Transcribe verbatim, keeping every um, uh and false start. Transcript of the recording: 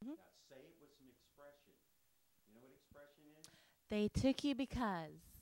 Mhm. Now say it with some expression. You know what expression is? They took you because.